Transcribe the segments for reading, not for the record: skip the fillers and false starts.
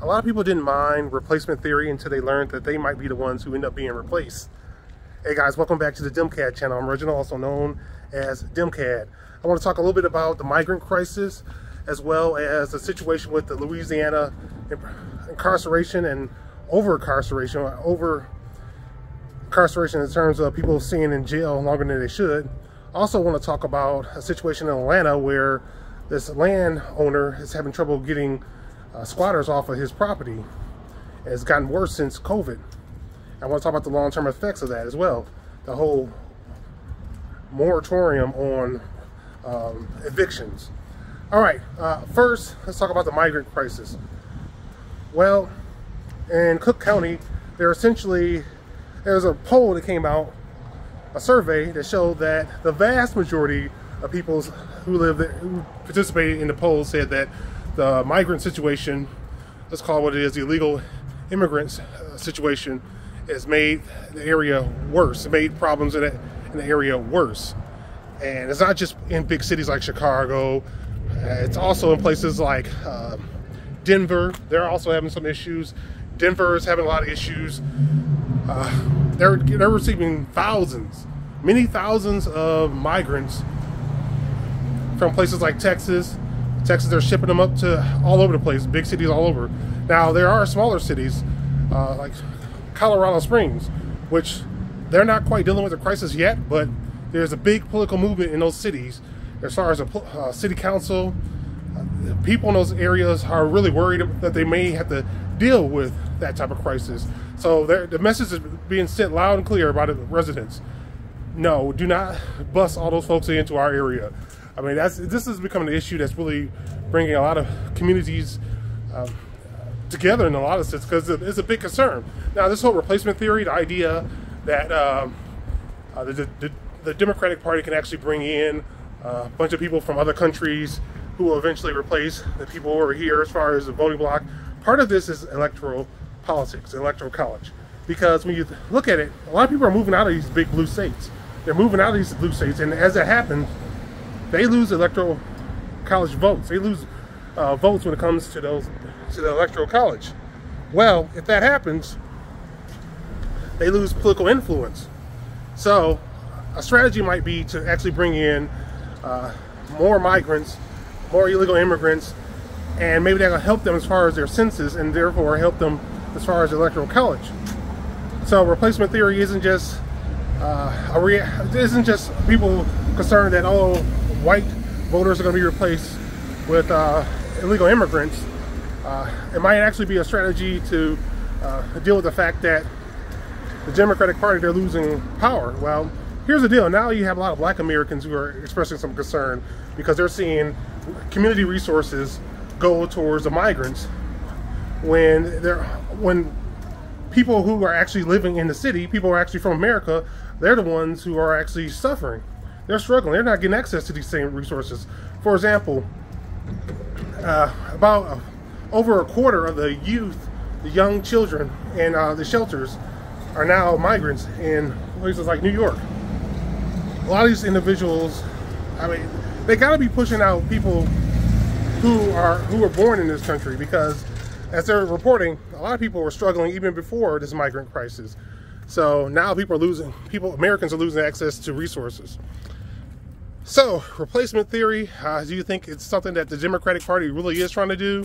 A lot of people didn't mind replacement theory until they learned that they might be the ones who end up being replaced. Hey guys, welcome back to the DimCAD channel. I'm Reginald, also known as DimCAD. I want to talk a little bit about the migrant crisis, as well as the situation with the Louisiana incarceration and over-incarceration. Over-incarceration in terms of people staying in jail longer than they should. Also want to talk about a situation in Atlanta where this landowner is having trouble getting squatters off of his property. It's gotten worse since COVID. I want to talk about the long-term effects of that as well. The whole moratorium on evictions. All right, first, let's talk about the migrant crisis. Well, in Cook County, there's a poll that came out, a survey that showed that the vast majority of people who participated in the poll said that the migrant situation, let's call it what it is, the illegal immigrants situation, has made the area worse. It made problems in the area worse. And it's not just in big cities like Chicago. It's also in places like Denver. They're also having some issues. Denver is having a lot of issues. They're receiving many thousands of migrants from places like Texas. They're shipping them up to all over the place, big cities all over. Now, there are smaller cities like Colorado Springs, which they're not quite dealing with the crisis yet, but there's a big political movement in those cities as far as a city council. People in those areas are really worried that they may have to deal with that type of crisis. So the message is being sent loud and clear by the residents. No, do not bus all those folks into our area. I mean, this is becoming an issue that's really bringing a lot of communities together in a lot of sense, because it's a big concern. Now, this whole replacement theory, the idea that the Democratic Party can actually bring in a bunch of people from other countries who will eventually replace the people over here as far as the voting bloc. Part of this is electoral politics, electoral college. Because when you look at it, a lot of people are moving out of these big blue states. They're moving out of these blue states, and as that happens, they lose electoral college votes. They lose votes when it comes to the electoral college. Well, if that happens, they lose political influence. So a strategy might be to actually bring in more migrants, more illegal immigrants, and maybe that'll help them as far as their census, and therefore help them as far as the electoral college. So replacement theory isn't just people concerned that, oh, white voters are going to be replaced with illegal immigrants. It might actually be a strategy to deal with the fact that the Democratic Party, they're losing power. Well, here's the deal. Now you have a lot of black Americans who are expressing some concern because they're seeing community resources go towards the migrants when people who are actually living in the city, people who are actually from America, they're the ones who are actually suffering. They're struggling. They're not getting access to these same resources. For example, about over a quarter of the youth, the young children in the shelters are now migrants in places like New York. A lot of these individuals, I mean, they got to be pushing out people who were born in this country, because as they're reporting, a lot of people were struggling even before this migrant crisis. So now Americans are losing access to resources. So, replacement theory, do you think it's something that the Democratic Party really is trying to do?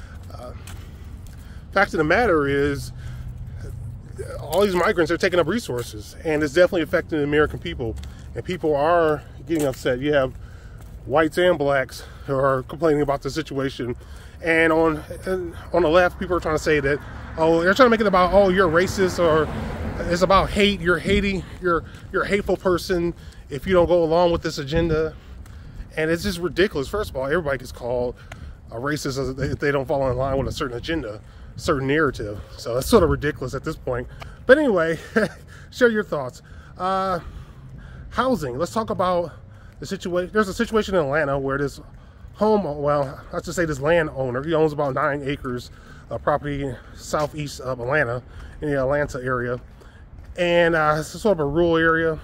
Fact of the matter is, all these migrants are taking up resources, and it's definitely affecting the American people. And people are getting upset. You have whites and blacks who are complaining about the situation. And on the left, people are trying to say that, oh, they're trying to make it about, oh, you're racist, or it's about hate. You're a hateful person if you don't go along with this agenda. And it's just ridiculous. First of all, everybody gets called a racist if they don't follow in line with a certain agenda, certain narrative. So it's sort of ridiculous at this point. But anyway, share your thoughts. Housing. Let's talk about the situation. There's a situation in Atlanta where this let's just say this landowner, he owns about 9 acres of property southeast of Atlanta, in the Atlanta area. And it's sort of a rural area.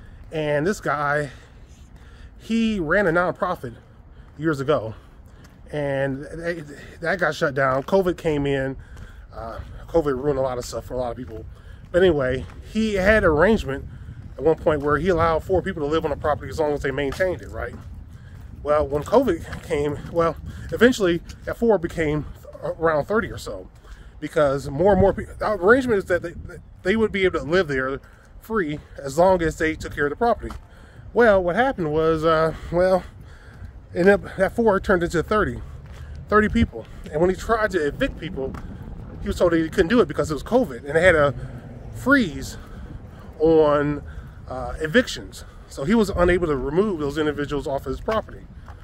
And this guy, he ran a nonprofit years ago, and that got shut down. COVID came in. COVID ruined a lot of stuff for a lot of people. But anyway, he had an arrangement at one point where he allowed 4 people to live on the property as long as they maintained it, right? Well, when COVID came, well, eventually that 4 became around 30 or so, because more and more people, the arrangement is that they would be able to live there free as long as they took care of the property. Well, what happened was, well, that 4 turned into 30 people. And when he tried to evict people, he was told that he couldn't do it because it was COVID, and they had a freeze on evictions. So he was unable to remove those individuals off his property.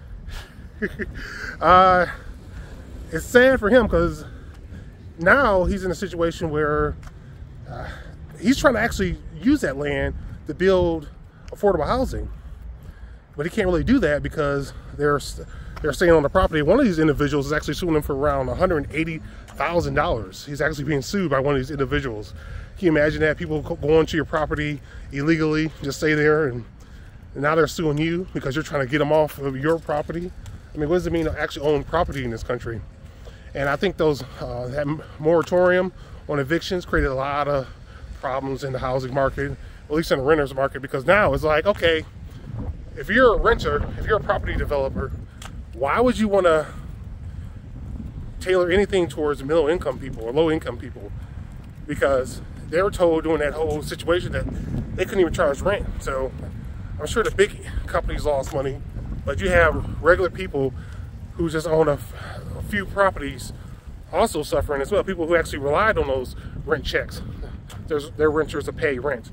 It's sad for him because now he's in a situation where he's trying to actually use that land to build affordable housing, but he can't really do that because they're staying on the property. One of these individuals is actually suing him for around $180,000. He's actually being sued by one of these individuals. Can you imagine that? People go onto your property illegally, just stay there, and now they're suing you because you're trying to get them off of your property. I mean, what does it mean to actually own property in this country? And I think that moratorium on evictions created a lot of problems in the housing market, at least in the renters market, because now it's like, okay, if you're a renter, if you're a property developer, why would you want to tailor anything towards middle income people or low income people? Because they were told during that whole situation that they couldn't even charge rent. So I'm sure the big companies lost money, but you have regular people who just own a few properties also suffering as well. People who actually relied on those rent checks. Their renters to pay rent.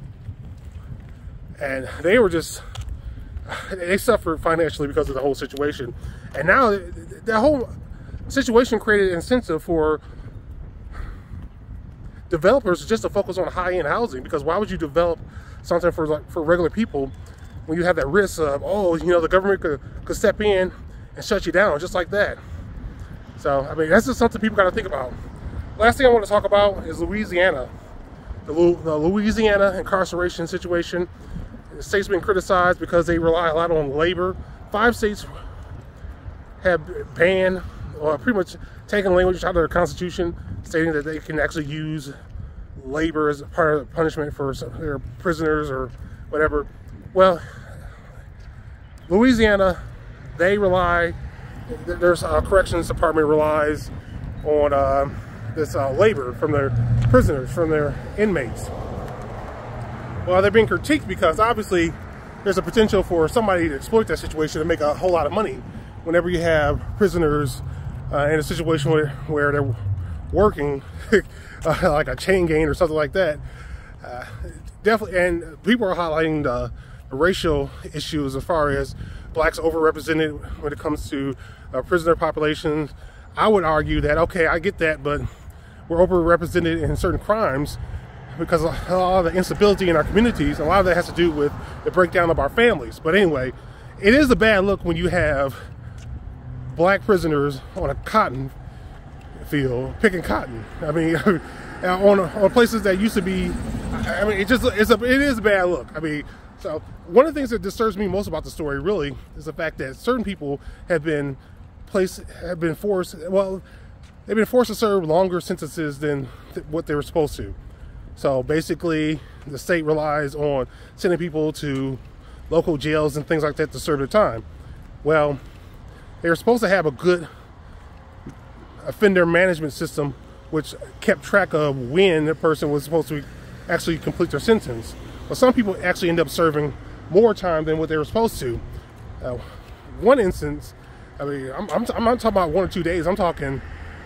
And they suffered financially because of the whole situation. And now the whole situation created an incentive for developers just to focus on high-end housing, because why would you develop something for regular people when you have that risk of, oh, you know, the government could step in and shut you down just like that. So, I mean, that's just something people got to think about. Last thing I want to talk about is Louisiana. The Louisiana incarceration situation. The state's been criticized because they rely a lot on labor. 5 states have banned, or pretty much taken language out of their constitution, stating that they can actually use labor as part of the punishment for their prisoners or whatever. Well, Louisiana, their corrections department relies on this labor from their prisoners, from their inmates. Well, they're being critiqued because obviously there's a potential for somebody to exploit that situation and make a whole lot of money whenever you have prisoners in a situation where they're working like a chain gang or something like that. Definitely, and people are highlighting the racial issues as far as blacks overrepresented when it comes to prisoner populations. I would argue that, okay, I get that, but we're overrepresented in certain crimes because of a lot of the instability in our communities. A lot of that has to do with the breakdown of our families. But anyway, it is a bad look when you have black prisoners on a cotton field picking cotton. I mean, on places that used to be, I mean, it is a bad look. I mean, so one of the things that disturbs me most about the story really is the fact that certain people have been forced to serve longer sentences than what they were supposed to. So basically, the state relies on sending people to local jails and things like that to serve their time. Well, they were supposed to have a good offender management system which kept track of when the person was supposed to actually complete their sentence. But some people actually end up serving more time than what they were supposed to. One instance, I mean, I'm not talking about 1 or 2 days. I'm talking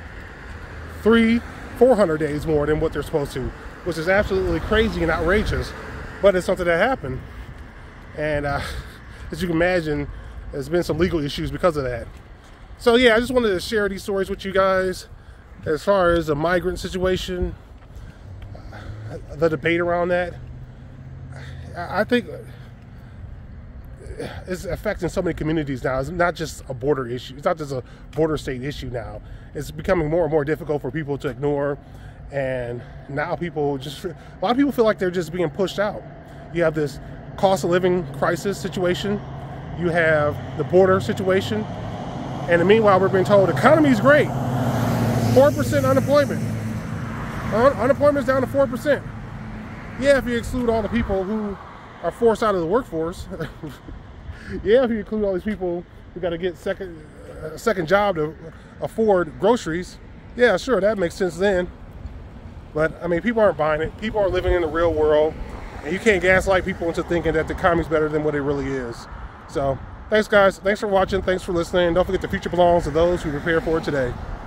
300-400 days more than what they're supposed to, which is absolutely crazy and outrageous. But it's something that happened, and as you can imagine, there's been some legal issues because of that. So yeah, I just wanted to share these stories with you guys as far as the migrant situation, the debate around that. I think it's affecting so many communities now. It's not just a border issue. It's not just a border state issue now. It's becoming more and more difficult for people to ignore. And now a lot of people feel like they're just being pushed out. You have this cost of living crisis situation. You have the border situation. And meanwhile, we're being told the economy's great. 4% unemployment. Unemployment's down to 4%. Yeah, if you exclude all the people who are forced out of the workforce. Yeah, if you include all these people who got to get a second job to afford groceries. Yeah, sure, that makes sense then. But, I mean, people aren't buying it. People are living in the real world. And you can't gaslight people into thinking that the economy's better than what it really is. So, thanks, guys. Thanks for watching. Thanks for listening. Don't forget the future belongs to those who prepare for it today.